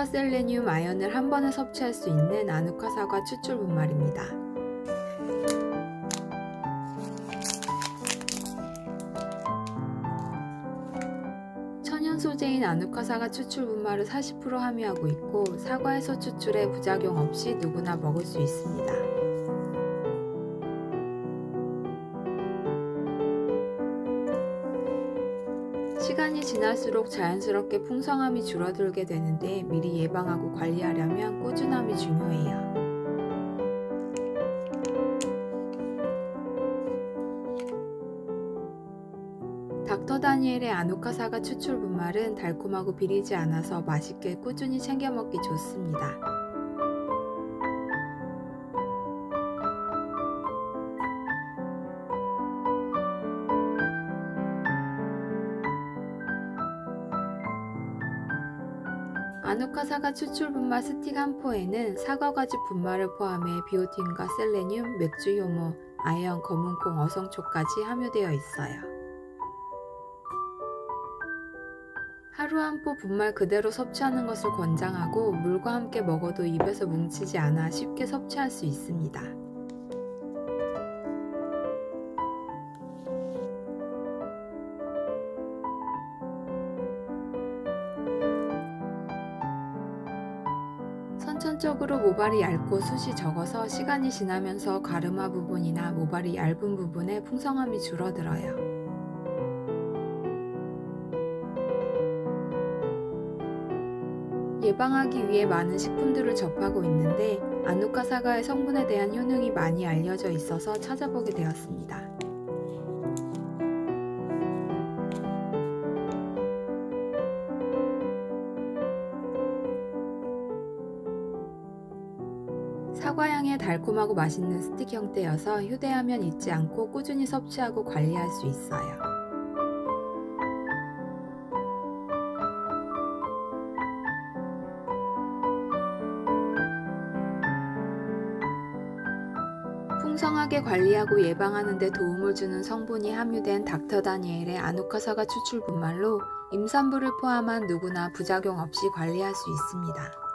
셀레늄, 아연을 한 번에 섭취할 수 있는 아누카 사과 추출 분말입니다. 천연 소재인 아누카 사과 추출 분말을 40% 함유하고 있고 사과에서 추출해 부작용 없이 누구나 먹을 수 있습니다. 시간이 지날수록 자연스럽게 풍성함이 줄어들게 되는데 미리 예방하고 관리하려면 꾸준함이 중요해요. 닥터 다니엘의 아누카 사과 추출 분말은 달콤하고 비리지 않아서 맛있게 꾸준히 챙겨 먹기 좋습니다. 아누카 사과 추출 분말 스틱 한 포에는 사과가지 분말을 포함해 비오틴과 셀레늄, 맥주 효모, 아연, 검은콩, 어성초까지 함유되어 있어요. 하루 한 포 분말 그대로 섭취하는 것을 권장하고 물과 함께 먹어도 입에서 뭉치지 않아 쉽게 섭취할 수 있습니다. 선천적으로 모발이 얇고 숱이 적어서 시간이 지나면서 가르마 부분이나 모발이 얇은 부분에 풍성함이 줄어들어요. 예방하기 위해 많은 식품들을 접하고 있는데 아누카 사과의 성분에 대한 효능이 많이 알려져 있어서 찾아보게 되었습니다. 사과향의 달콤하고 맛있는 스틱 형태여서 휴대하면 잊지 않고 꾸준히 섭취하고 관리할 수 있어요. 풍성하게 관리하고 예방하는 데 도움을 주는 성분이 함유된 닥터 다니엘의 아누카 사과 추출 분말로 임산부를 포함한 누구나 부작용 없이 관리할 수 있습니다.